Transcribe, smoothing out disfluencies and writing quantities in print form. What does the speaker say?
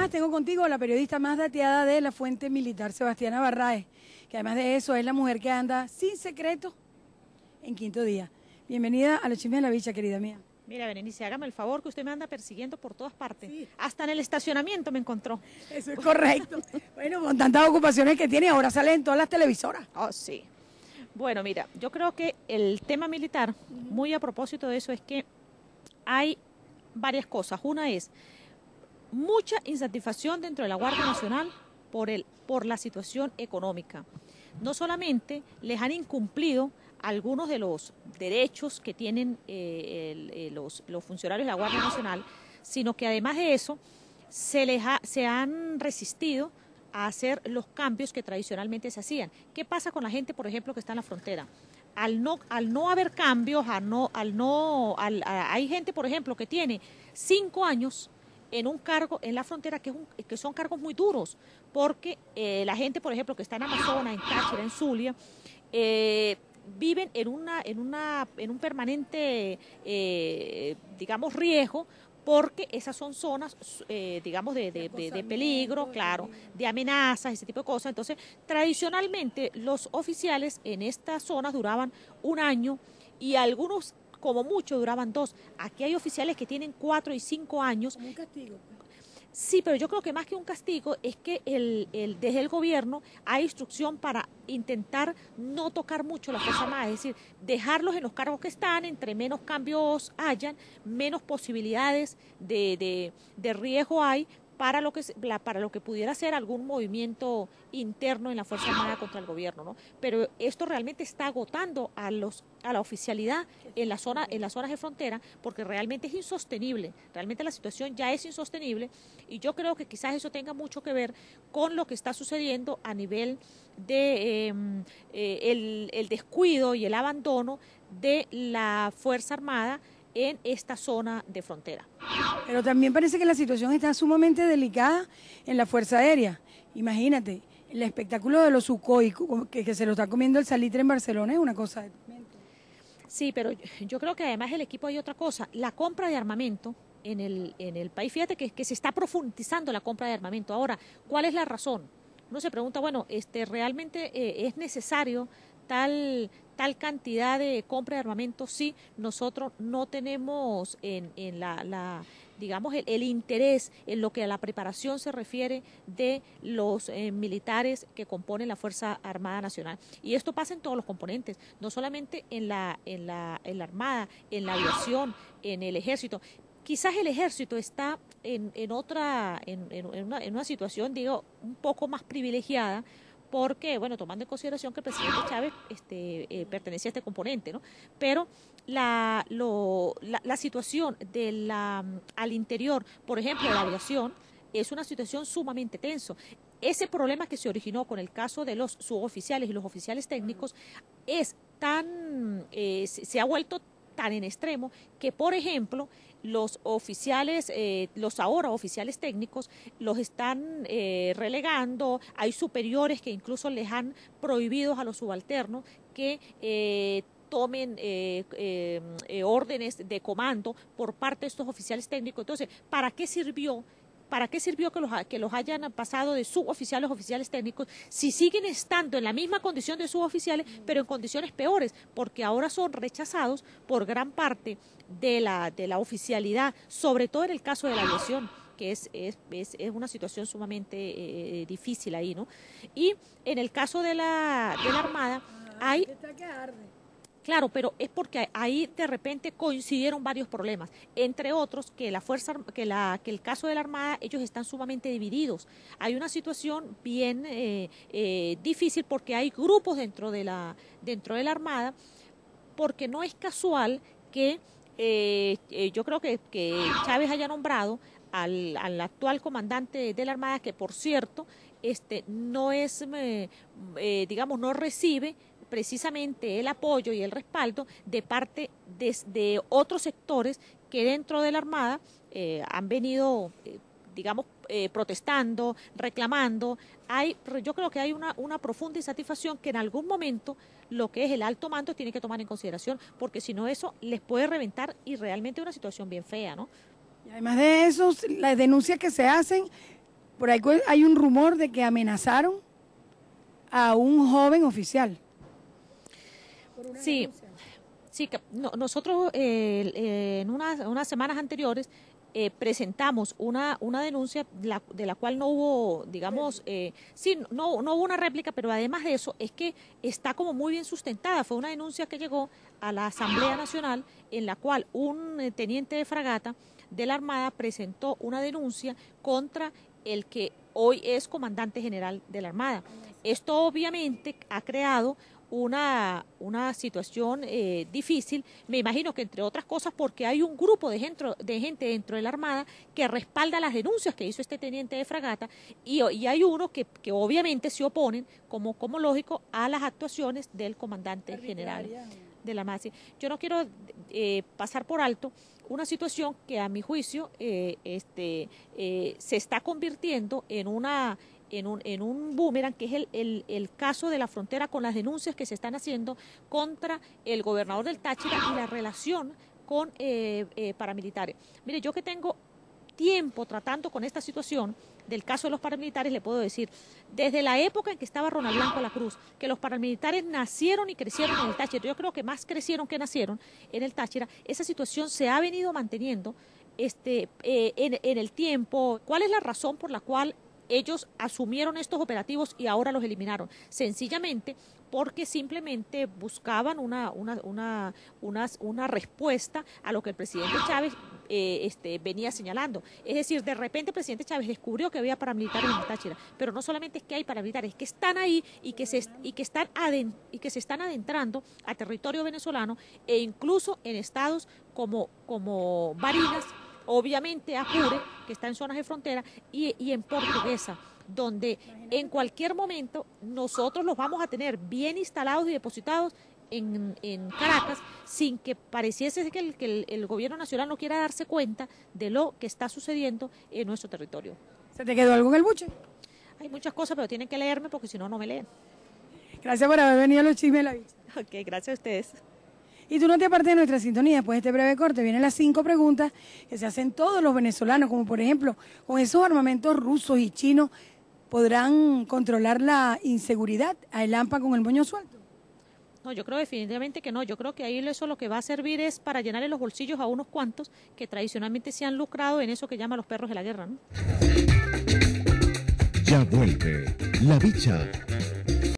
además tengo contigo a la periodista más dateada de la fuente militar, Sebastiana Barraez, que además de eso es la mujer que anda sin secreto en Quinto Día. Bienvenida a Los Chismes de la Bicha, querida mía. Mira, Berenice, hágame el favor que usted me anda persiguiendo por todas partes. Sí. Hasta en el estacionamiento me encontró. Eso es correcto. Bueno, con tantas ocupaciones que tiene, ahora sale en todas las televisoras. Oh, sí. Bueno, mira, yo creo que el tema militar, muy a propósito de eso, es que hay varias cosas. Una es mucha insatisfacción dentro de la Guardia Nacional por la situación económica. No solamente les han incumplido algunos de los derechos que tienen los funcionarios de la Guardia Nacional, sino que además de eso se han resistido a hacer los cambios que tradicionalmente se hacían. ¿Qué pasa con la gente, por ejemplo, que está en la frontera? Al no haber cambios, hay gente, por ejemplo, que tiene 5 años en un cargo en la frontera que son cargos muy duros, porque la gente, por ejemplo, que está en Amazonas, en Táchira, en Zulia, viven en un permanente, digamos, riesgo, porque esas son zonas, digamos, de peligro, claro, de amenazas, ese tipo de cosas. Entonces, tradicionalmente, los oficiales en estas zonas duraban 1 año y algunos, como mucho, duraban 2. Aquí hay oficiales que tienen 4 y 5 años. Como un castigo. Sí, pero yo creo que más que un castigo es que desde el gobierno hay instrucción para intentar no tocar mucho la Fuerza Armada, es decir, dejarlos en los cargos que están, entre menos cambios hayan, menos posibilidades de riesgo hay para lo que pudiera ser algún movimiento interno en la Fuerza Armada contra el gobierno, ¿no? Pero esto realmente está agotando a la oficialidad en las zonas de frontera, porque realmente es insostenible, realmente la situación ya es insostenible, y yo creo que quizás eso tenga mucho que ver con lo que está sucediendo a nivel de el descuido y el abandono de la Fuerza Armada en esta zona de frontera. Pero también parece que la situación está sumamente delicada en la Fuerza Aérea. Imagínate, el espectáculo de los Sukhoi, que se lo está comiendo el salitre en Barcelona, es una cosa de tormento. Sí, pero yo creo que además del equipo hay otra cosa. La compra de armamento en el país, fíjate que se está profundizando la compra de armamento. Ahora, ¿cuál es la razón? Uno se pregunta, bueno, ¿realmente es necesario tal cantidad de compra de armamento? Sí, nosotros no tenemos digamos, el interés en lo que a la preparación se refiere de los militares que componen la Fuerza Armada Nacional. Y esto pasa en todos los componentes, no solamente en la Armada, en la aviación, en el Ejército. Quizás el Ejército está en una situación, digo, un poco más privilegiada, porque, bueno, tomando en consideración que el presidente Chávez pertenece a este componente, ¿no? Pero la situación al interior, por ejemplo, de la aviación, es una situación sumamente tenso. Ese problema que se originó con el caso de los suboficiales y los oficiales técnicos se ha vuelto tan en extremo que, por ejemplo, los oficiales, los ahora oficiales técnicos, los están relegando. Hay superiores que incluso les han prohibido a los subalternos que tomen órdenes de comando por parte de estos oficiales técnicos. Entonces, ¿para qué sirvió que los hayan pasado de suboficiales a oficiales técnicos si siguen estando en la misma condición de suboficiales, pero en condiciones peores? Porque ahora son rechazados por gran parte de la oficialidad, sobre todo en el caso de la aviación, que es una situación sumamente difícil ahí, ¿no? Y en el caso de la Armada hay... Claro, pero es porque ahí de repente coincidieron varios problemas, entre otros que el caso de la Armada, ellos están sumamente divididos. Hay una situación bien difícil porque hay grupos dentro de la Armada, porque no es casual que yo creo que Chávez haya nombrado al actual comandante de la Armada, que por cierto no es, digamos, no recibe precisamente el apoyo y el respaldo de parte de otros sectores que dentro de la Armada han venido, digamos, protestando, reclamando. Yo creo que hay una profunda insatisfacción que en algún momento lo que es el alto mando tiene que tomar en consideración, porque si no eso les puede reventar y realmente es una situación bien fea, ¿no? Y además de eso, las denuncias que se hacen Por ahí hay un rumor de que amenazaron a un joven oficial. Sí, sí, nosotros en unas semanas anteriores presentamos una denuncia de la cual no hubo, digamos, no hubo una réplica, pero además de eso es que está como muy bien sustentada. Fue una denuncia que llegó a la Asamblea Nacional en la cual un teniente de fragata de la Armada presentó una denuncia contra el que hoy es comandante general de la Armada. Esto obviamente ha creado una situación difícil, me imagino que entre otras cosas porque hay un grupo de gente dentro de la Armada que respalda las denuncias que hizo este teniente de fragata y hay uno que obviamente se oponen, como lógico, a las actuaciones del comandante general de la Armada. Yo no quiero pasar por alto una situación que a mi juicio se está convirtiendo en un boomerang, que es el caso de la frontera con las denuncias que se están haciendo contra el gobernador del Táchira y la relación con paramilitares. Mire, yo que tengo tiempo tratando con esta situación del caso de los paramilitares, le puedo decir, desde la época en que estaba Ronald Blanco a la Cruz, que los paramilitares nacieron y crecieron en el Táchira, yo creo que más crecieron que nacieron en el Táchira, esa situación se ha venido manteniendo en el tiempo. ¿Cuál es la razón por la cual ellos asumieron estos operativos y ahora los eliminaron? Sencillamente porque simplemente buscaban una respuesta a lo que el presidente Chávez venía señalando. Es decir, de repente el presidente Chávez descubrió que había paramilitares en el Táchira, pero no solamente es que hay paramilitares, es que están ahí y que se están adentrando a territorio venezolano e incluso en estados como Barinas, obviamente Apure, que está en zonas de frontera, y en Portuguesa, donde en cualquier momento nosotros los vamos a tener bien instalados y depositados en Caracas, sin que pareciese que el gobierno nacional no quiera darse cuenta de lo que está sucediendo en nuestro territorio. ¿Se te quedó algo en el buche? Hay muchas cosas, pero tienen que leerme porque si no, no me leen. Gracias por haber venido a los chismes de la bicha. Ok, gracias a ustedes. Y tú no te apartes de nuestra sintonía. Después de este breve corte vienen las 5 preguntas que se hacen todos los venezolanos, como por ejemplo, con esos armamentos rusos y chinos, ¿podrán controlar la inseguridad a el AMPA con el moño suelto? No, yo creo definitivamente que no. Yo creo que ahí eso lo que va a servir es para llenarle los bolsillos a unos cuantos que tradicionalmente se han lucrado en eso que llaman los perros de la guerra, ¿no? Ya vuelve La Bicha